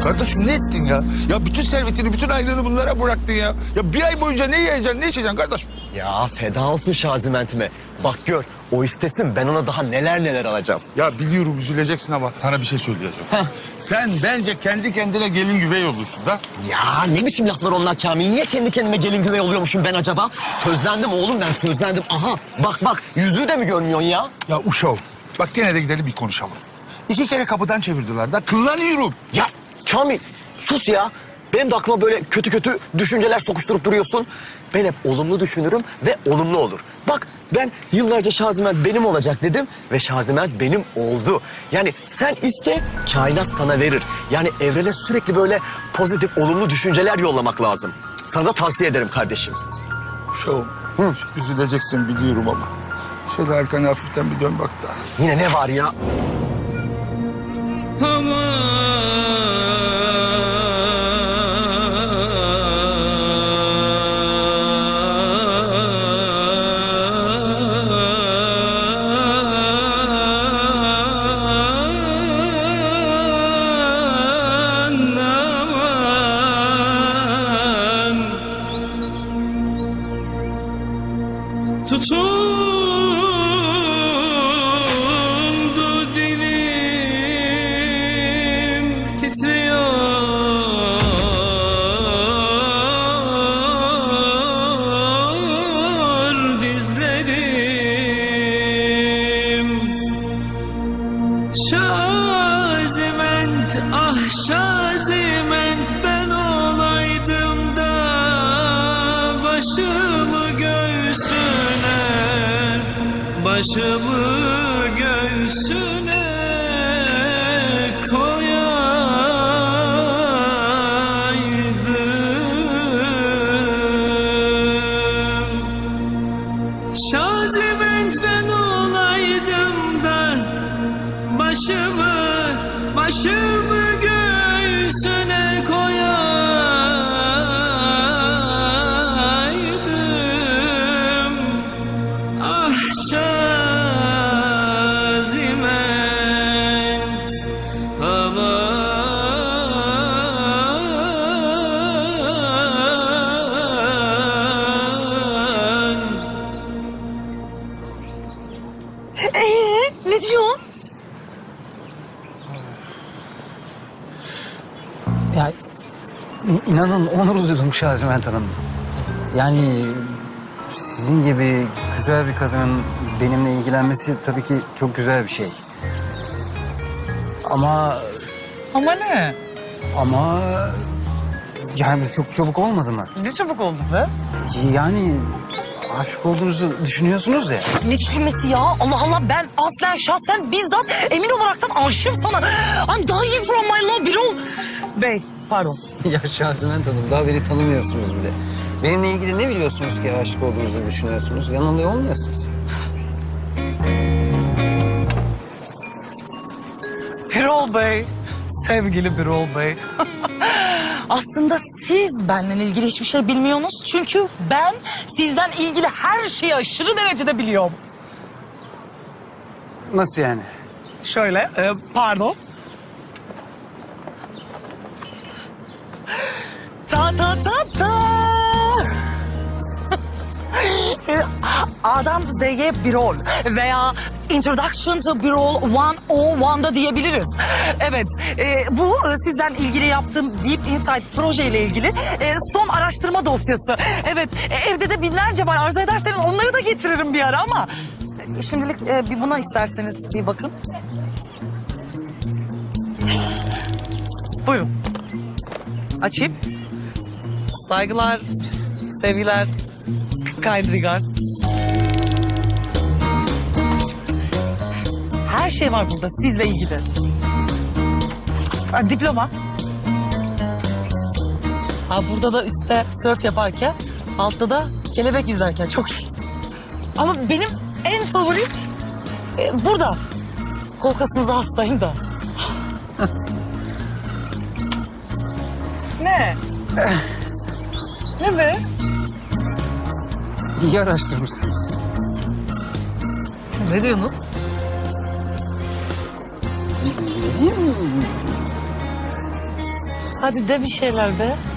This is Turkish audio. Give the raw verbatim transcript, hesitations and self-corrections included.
Kardeşim ne ettin ya? Ya bütün servetini, bütün aylığını bunlara bıraktın ya. Ya bir ay boyunca ne yiyeceksin, ne içeceksin kardeşim? Ya feda olsun Şaziment'ime. Bak gör, o istesin, ben ona daha neler neler alacağım. Ya biliyorum üzüleceksin ama sana bir şey söyleyeceğim. Heh. Sen bence kendi kendine gelin güvey olursun da. Ya ne biçim laflar onlar Kamil? Niye kendi kendime gelin güvey oluyormuşum ben acaba? Sözlendim oğlum, ben sözlendim. Aha bak bak, yüzüğü de mi görmüyorsun ya? Ya uşağım, bak gene de gidelim bir konuşalım. İki kere kapıdan çevirdiler da kullanıyorum. Ya Kamil sus ya. Benim de aklıma böyle kötü kötü düşünceler sokuşturup duruyorsun. Ben hep olumlu düşünürüm ve olumlu olur. Bak ben yıllarca Şaziment benim olacak dedim ve Şaziment benim oldu. Yani sen iste, kainat sana verir. Yani evrene sürekli böyle pozitif, olumlu düşünceler yollamak lazım. Sana da tavsiye ederim kardeşim. Uşağım, Hı. üzüleceksin biliyorum ama. Şöyle arkana hafiften bir dön bak da. Yine ne var ya? Tutundu dilim, titriyor dizlerim. Şaziment, ah Şaziment, ben olaydım da başımı göğsüne, başımı göğsüne koyaydım. Şaziment, ben olaydım da başımı, başımı göğsüne koyaydım. Ah Şaziment, aman. Ee, ne diyorsun? Ya i- inanın onur duydum Şaziment Hanım. Yani sizin gibi güzel bir kadının benimle ilgilenmesi tabii ki çok güzel bir şey. Ama Ama ne? ama yani çok çabuk olmadı mı? Ne çabuk oldu be? Yani aşık olduğunuzu düşünüyorsunuz ya. Ne düşünmesi ya? Allah Allah, ben aslen şahsen bizzat emin olaraktan aşığım sana. I'm dying from my love Birol. Bey, pardon. Ya Şaziment Hanım, daha beni tanımıyorsunuz bile. Benimle ilgili ne biliyorsunuz ki aşık olduğunuzu düşünüyorsunuz? Yanılıyor olmuyorsunuz. Birol Bey, sevgili Birol Bey. Aslında siz benimle ilgili hiçbir şey bilmiyorsunuz. Çünkü ben sizden ilgili her şeyi aşırı derecede biliyorum. Nasıl yani? Şöyle, e, pardon. Ta ta ta ta. Adam Z'ye Birol veya Introduction to Birol yüz da diyebiliriz. Evet, e, bu e, sizden ilgili yaptığım Deep Insight projeyle ilgili e, son araştırma dosyası. Evet, e, evde de binlerce var. Arzu ederseniz onları da getiririm bir ara ama... e, şimdilik e, bir buna isterseniz bir bakın. Buyurun. Açayım. Saygılar, sevgiler, kind regards. Her şey var burada sizle ilgili. Ha, diploma. Ha, burada da üstte sörf yaparken, altta da kelebek yüzerken çok iyi. Ama benim en favorim e, burada. Kolkasınıza hastayım da. Ne? Ne be? İyi araştırmışsınız. Ne diyorsunuz? Ne diyeyim? Hadi de bir şeyler be.